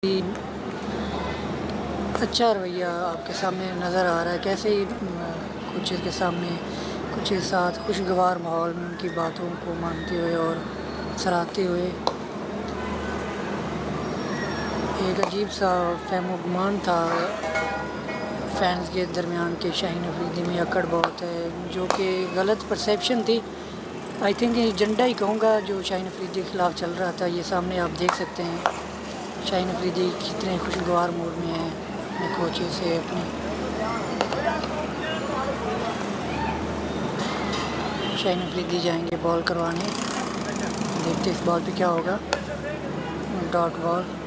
अच्छा रवैया आपके सामने नज़र आ रहा है, कैसे ही कुछ के सामने कुछ के साथ खुशगवार माहौल में उनकी बातों को मानते हुए और सराहते हुए एक अजीब सा फहमो गुमान था फैंस के दरमियान के शाहीन अफरीदी में अकड़ बहुत है, जो कि गलत परसेप्शन थी। आई थिंक ये एजेंडा ही कहूँगा जो शाहीन अफरीदी के ख़िलाफ़ चल रहा था। ये सामने आप देख सकते हैं शाहीन अफरीदी कितने खुशगवार मूड में हैं अपने कोचें से। अपने शाहीन अफरीदी जाएंगे बॉल करवाने, देखते इस बॉल पे क्या होगा। Dot ball